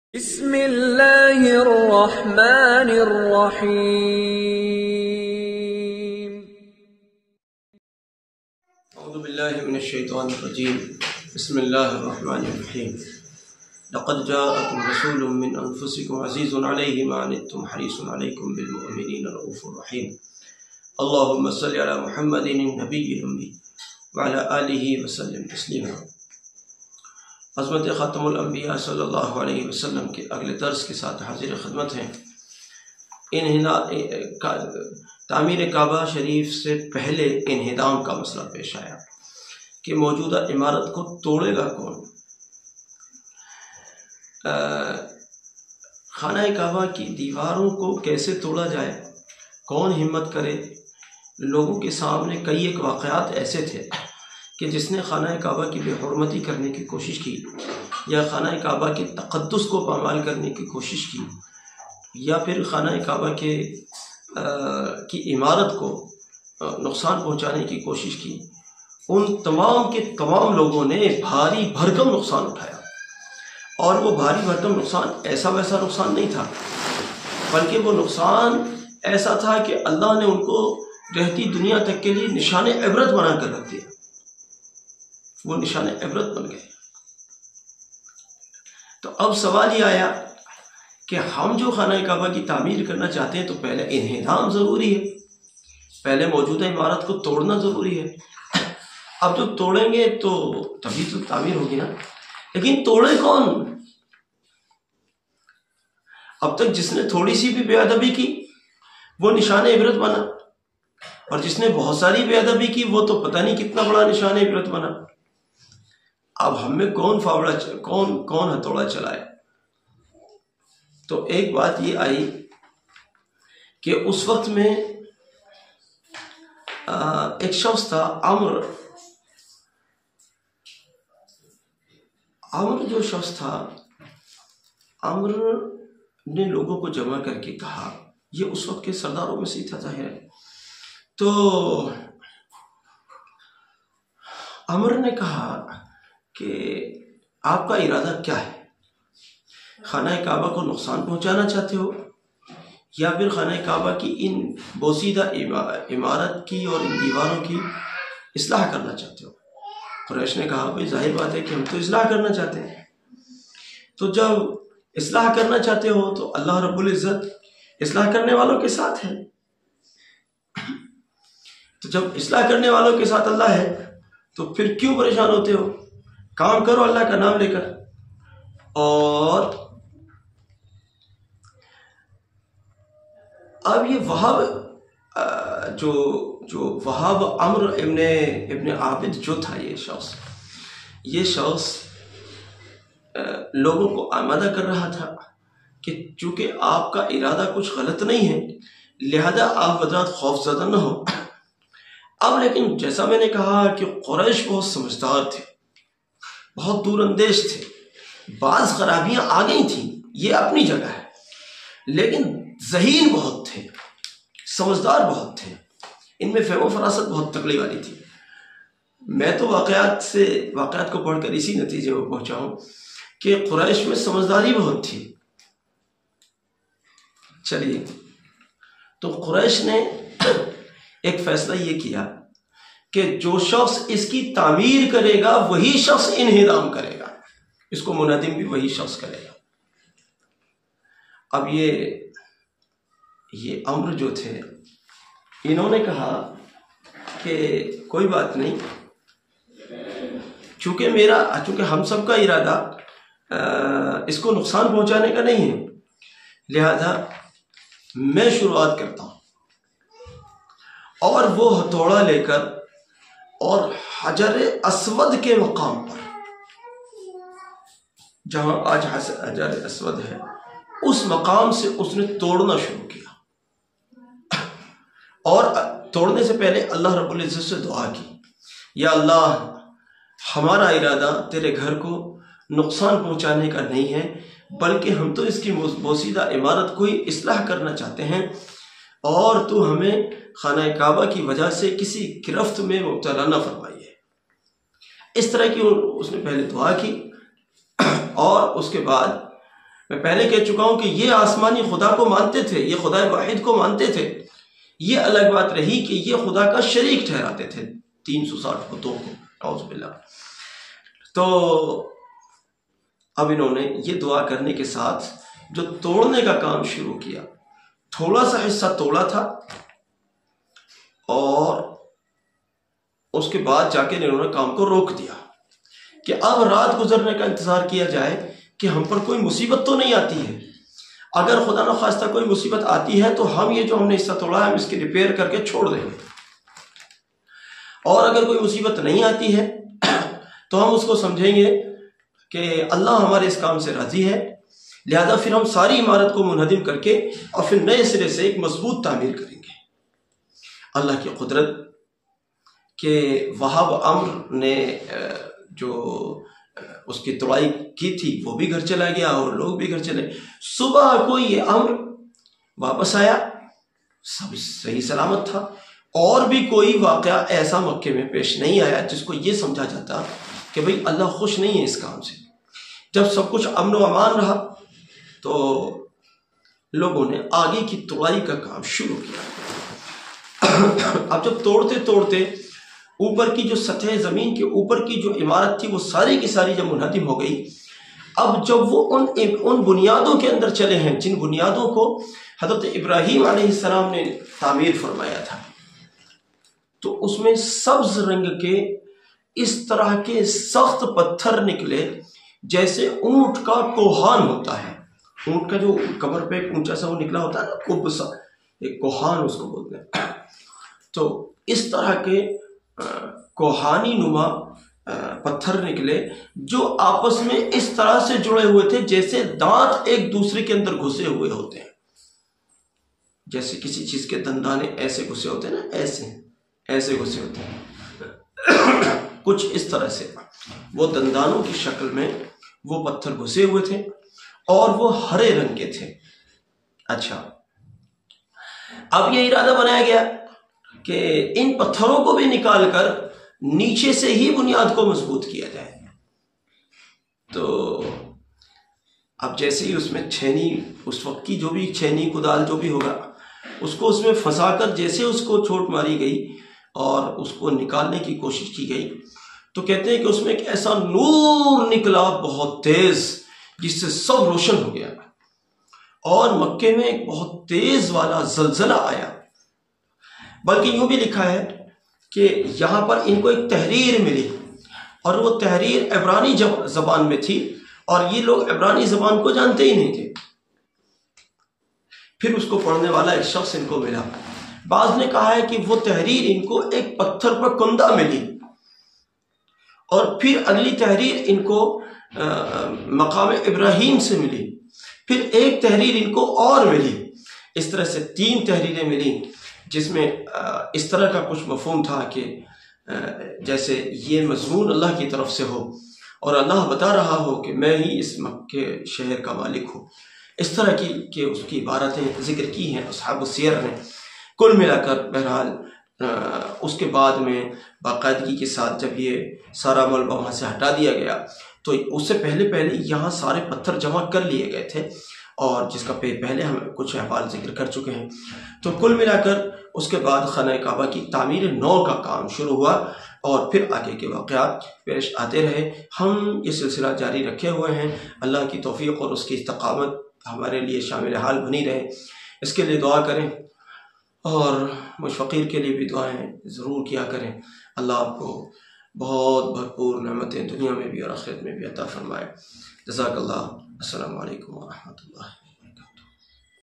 بسم اللہ الرحمن الرحیم اعوذ باللہ من الشیطان الرجیم بسم اللہ الرحمن الرحیم لقد جاءکم رسول من انفسکم عزیز علیہ ما عنتم حریص علیکم بالمؤمنین رؤوف رحیم اللہم صل علی محمد النبی الامی وعلی آلہ وسلم تسلیما۔ عظمت خاتم الانبیاء صلی اللہ علیہ وسلم کے اگلے درس کے ساتھ حاضر خدمت ہیں۔ تعمیر کعبہ شریف سے پہلے انہدام کا مسئلہ پیش آیا کہ موجودہ عمارت کو توڑے گا کون؟ خانہ کعبہ کی دیواروں کو کیسے توڑا جائے، کون ہمت کرے؟ لوگوں کے سامنے کئی ایک واقعات ایسے تھے کہ جس نے خانہ کعبہ کی بے حرمتی کرنے کی کوشش کی، یا خانہ کعبہ کے تقدس کو پامال کرنے کی کوشش کی، یا پھر خانہ کعبہ کی عمارت کو نقصان پہنچانے کی کوشش کی، ان تمام کے تمام لوگوں نے بھاری بھرکم نقصان اٹھایا۔ اور وہ بھاری بھرکم نقصان ایسا ویسا نقصان نہیں تھا، بلکہ وہ نقصان ایسا تھا کہ اللہ نے ان کو رہتی دنیا تک کے لیے نشان عبرت بنا کر رکھ دیا۔ وہ نشان عبرت بن گئے۔ تو اب سوال یہ آیا کہ ہم جو خانہ کعبہ کی تعمیر کرنا چاہتے ہیں تو پہلے انہدام ضروری ہے، پہلے موجودہ عمارت کو توڑنا ضروری ہے۔ اب جب توڑیں گے تو تبھی تو تعمیر ہوگی نا، لیکن توڑے کون؟ اب تک جس نے تھوڑی سی بھی بے ادبی کی وہ نشان عبرت بنا، اور جس نے بہت ساری بے ادبی کی وہ تو پتہ نہیں کتنا بڑا نشان عبرت بنا۔ اب ہم میں کون ہتھوڑا چلائے؟ تو ایک بات یہ آئی کہ اس وقت میں ایک شخص تھا عمر جو شخص تھا، عمر نے لوگوں کو جمع کر کے کہا، یہ اس وقت کے سرداروں میں سے تھا ظاہر ہے، تو عمر نے کہا کہ آپ کا ارادہ کیا ہے؟ خانہ کعبہ کو نقصان پہنچانا چاہتے ہو، یا پھر خانہ کعبہ کی ان بوسیدہ عمارت کی اور ان دیواروں کی اصلاح کرنا چاہتے ہو؟ قریش نے کہا بھئی ظاہر بات ہے کہ ہم تو اصلاح کرنا چاہتے ہیں۔ تو جب اصلاح کرنا چاہتے ہو تو اللہ رب العزت اصلاح کرنے والوں کے ساتھ ہے، تو جب اصلاح کرنے والوں کے ساتھ اللہ ہے تو پھر کیوں پریشان ہوتے ہو؟ کام کرو اللہ کا نام لے کر۔ اور اب یہ وہاب جو وہاب عمر ابن عابد جو تھا، یہ شخص لوگوں کو آمادہ کر رہا تھا کہ چونکہ آپ کا ارادہ کچھ غلط نہیں ہے لہذا آپ حضرات خوف زدہ نہ ہو۔ اب لیکن جیسا میں نے کہا کہ قریش بہت سمجھدار تھے، بہت دور اندیش تھے، بعض خرابیاں آ گئی تھیں، یہ اپنی جگہ ہے، لیکن ذہین بہت تھے، سمجھدار بہت تھے، ان میں فہم و فراست بہت تکڑی والی تھی۔ میں تو واقعات کو پڑھ کر اسی نتیجے میں پہنچا ہوں کہ قریش میں سمجھداری بہت تھی۔ چلیے، تو قریش نے ایک فیصلہ یہ کیا کہ جو شخص اس کی تعمیر کرے گا وہی شخص انہدام کرے گا، اس کو منہدم بھی وہی شخص کرے گا۔ اب یہ عمر جو تھے انہوں نے کہا کہ کوئی بات نہیں، چونکہ ہم سب کا ارادہ اس کو نقصان پہنچانے کا نہیں ہے، لہذا میں شروعات کرتا ہوں۔ اور وہ ہتھوڑا لے کر اور حجر اسود کے مقام پر، جہاں آج حجر اسود ہے، اس مقام سے اس نے توڑنا شروع کیا، اور توڑنے سے پہلے اللہ رب العزت سے دعا کی، یا اللہ ہمارا ارادہ تیرے گھر کو نقصان پہنچانے کا نہیں ہے، بلکہ ہم تو اس کی بوسیدہ عمارت کو ہی اصلاح کرنا چاہتے ہیں، اور تو ہمیں خانہ کعبہ کی وجہ سے کسی گرفت میں مبتلا نہ فرمائیے۔ اس طرح کی اس نے پہلے دعا کی، اور اس کے بعد میں پہلے کہہ چکا ہوں کہ یہ آسمانی خدا کو مانتے تھے، یہ خدا واحد کو مانتے تھے، یہ الگ بات رہی کہ یہ خدا کا شریک ٹھہراتے تھے 360 بتوں کو، اعوذ باللہ۔ تو اب انہوں نے یہ دعا کرنے کے ساتھ جو توڑنے کا کام شروع کیا، تھوڑا سا حصہ توڑا تھا، اور اس کے بعد جا کے انہوں نے کام کو روک دیا کہ اب رات گزرنے کا انتظار کیا جائے کہ ہم پر کوئی مصیبت تو نہیں آتی ہے۔ اگر خدا نخواستہ کوئی مصیبت آتی ہے تو ہم یہ جو ہم نے حصہ توڑا ہے ہم اس کی ریپیئر کر کے چھوڑ دیں گے، اور اگر کوئی مصیبت نہیں آتی ہے تو ہم اس کو سمجھیں گے کہ اللہ ہمارے اس کام سے راضی ہے، لہذا پھر ہم ساری عمارت کو منہدم کر کے اور پھر نئے سرے سے ایک مضبوط تعمیر کریں گے۔ اللہ کی قدرت کہ وہاب عمر نے جو اس کی توڑائی کی تھی وہ بھی گھر چلا گیا اور لوگ بھی گھر چلے۔ صبح کو یہ عمر واپس آیا، سب صحیح سلامت تھا، اور بھی کوئی واقعہ ایسا مکے میں پیش نہیں آیا جس کو یہ سمجھا جاتا کہ بھئی اللہ خوش نہیں ہے اس کام سے۔ جب سب کچھ امن و امان رہا تو لوگوں نے آگے کی توڑائی کا کام شروع کیا۔ اب جب توڑتے توڑتے اوپر کی جو سطح زمین کے اوپر کی جو عمارت تھی وہ ساری کی ساری جب منہدم ہو گئی، اب جب وہ ان بنیادوں کے اندر چلے ہیں جن بنیادوں کو حضرت ابراہیم علیہ السلام نے تعمیر فرمایا تھا، تو اس میں سبز رنگ کے اس طرح کے سخت پتھر نکلے جیسے اونٹ کا کوہان ہوتا ہے۔ اونٹ کا جو کمر پہ ایک اونچا سا وہ نکلا ہوتا ہے نا، کب سا، ایک کوہان اس کو بولتے ہیں۔ تو اس طرح کے کوہانی نما پتھر نکلے جو آپس میں اس طرح سے جڑے ہوئے تھے جیسے دانت ایک دوسرے کے اندر گھسے ہوئے ہوتے ہیں، جیسے کسی چیز کے دندانے ایسے گھسے ہوتے ہیں نا، ایسے گھسے ہوتے ہیں، کچھ اس طرح سے وہ دندانوں کی شکل میں وہ پتھر گھسے ہوئے تھے اور وہ ہرے رنگ کے تھے۔ اچھا، اب یہ ارادہ بنایا گیا کہ ان پتھروں کو بھی نکال کر نیچے سے ہی بنیاد کو مضبوط کیا جائے۔ تو اب جیسے ہی اس میں چھینی، اس وقت کی جو بھی چھینی کدال جو بھی ہوگا، اس کو اس میں پھنسا کر جیسے اس کو چوٹ ماری گئی اور اس کو نکالنے کی کوشش کی گئی، تو کہتے ہیں کہ اس میں ایک ایسا نور نکلا بہت تیز جس سے سب روشن ہو گیا، اور مکے میں ایک بہت تیز والا زلزلہ آیا۔ بلکہ یوں بھی لکھا ہے کہ یہاں پر ان کو ایک تحریر ملی، اور وہ تحریر عبرانی زبان میں تھی، اور یہ لوگ عبرانی زبان کو جانتے ہی نہیں تھے۔ پھر اس کو پڑھنے والا ایک شخص ان کو ملا، بعض نے کہا ہے کہ وہ تحریر ان کو ایک پتھر پر کندہ ملی، اور پھر اگلی تحریر ان کو مقام ابراہیم سے ملی، پھر ایک تحریر ان کو اور ملی، اس طرح سے 3 تحریریں ملی، جس میں اس طرح کا کچھ مفہوم تھا کہ جیسے یہ مضمون اللہ کی طرف سے ہو اور اللہ بتا رہا ہو کہ میں ہی اس مکے شہر کا مالک ہوں، اس طرح کی کہ اس کی عبارتیں ذکر کی ہیں اصحاب السیر نے۔ کل ملا کر بہرحال اس کے بعد میں باقاعدگی کے ساتھ جب یہ سارا ملبہ وہاں سے ہٹا دیا گیا تو اس سے پہلے یہاں سارے پتھر جمع کر لیے گئے تھے، اور جس کا پہلے ہم کچھ احوال ذکر کر چکے ہیں۔ تو کل ملا کر اس کے بعد خانہ کعبہ کی تعمیر نو کا کام شروع ہوا، اور پھر آگے کے واقعات پیش آتے رہے۔ ہم یہ سلسلہ جاری رکھے ہوئے ہیں، اللہ کی توفیق اور اس کی استقامت ہمارے لیے شامل حال بنی رہے، اس کے لیے دعا کریں، اور مجھ فقیر کے لیے بھی دعائیں ضرور کیا کریں۔ اللہ آپ کو بہت بھرپور نعمتیں دنیا میں بھی اور آخرت میں بھی عطا فرمائے۔ جزاک اللہ۔ السلام علیکم ورحمۃ اللہ۔